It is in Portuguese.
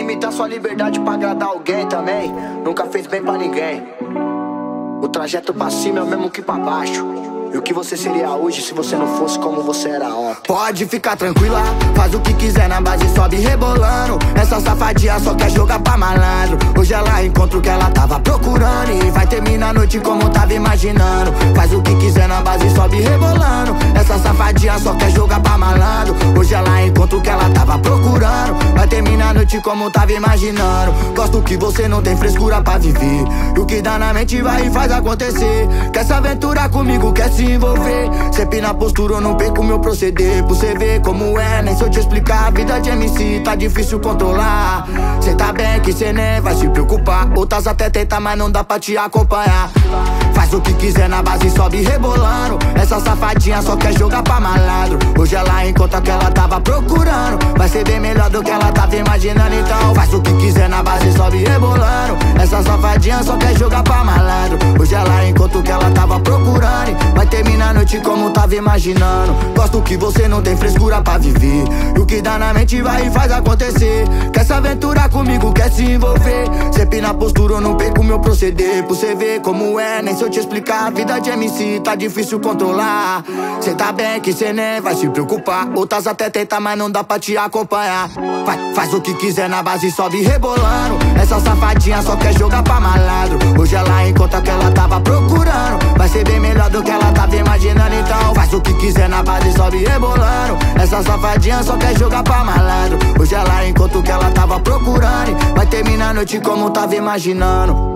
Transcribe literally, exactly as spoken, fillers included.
limitar sua liberdade pra agradar alguém também nunca fez bem pra ninguém. O trajeto pra cima é o mesmo que pra baixo. E o que você seria hoje se você não fosse como você era ontem? Pode ficar tranquila, faz o que quiser na base, sobe rebolando. Essa safadinha só quer jogar pra malandro. Hoje ela encontra o que ela tava procurando e vai terminar a noite como tava imaginando. Faz o que quiser na base, sobe rebolando. Essa safadinha só quer jogar pra malandro. Hoje ela encontra o que ela tava procurando, vai terminar a noite como tava imaginando. Gosto que você não tem frescura pra viver, e o que dá na mente vai e faz acontecer. Quer se aventurar comigo, quer se envolver. Sempre na postura eu não perco meu proceder. Pra você ver como é, nem se eu te explicar. A vida de M C tá difícil controlar. Cê tá bem que cê nem vai se preocupar. Outras até tentam, mas não dá pra te acompanhar. Faz o que quiser na base, sobe rebolando. Essa safadinha só quer jogar pra malandro. Hoje ela encontra que ela tava procurando, vai ser bem melhor do que ela tava imaginando. Então faz o que quiser na base, sobe rebolando. Essa safadinha só quer jogar pra malandro. Hoje ela encontra o que ela tava procurando, vai terminar a noite como tava imaginando. Gosto que você não tem frescura pra viver, e o que dá na mente vai e faz acontecer. Quer se aventurar comigo, quer se envolver. Sempre na postura eu não perco meu proceder. Pra você ver como é, nem se eu te explicar. A vida de M C tá difícil controlar. Cê tá bem que cê nem vai se preocupar. Outras até tentam, mas não dá pra te acompanhar. Faz, faz o que quiser na base, sobe rebolando. Essa safadinha só quer jogar pra malandro. Hoje ela encontra que ela tava procurando, vai ser bem melhor do que ela tava imaginando. Então faz o que quiser na base, sobe rebolando. Essa safadinha só quer jogar pra malandro. Hoje ela encontra o que ela tava procurando, vai terminar a noite como tava imaginando.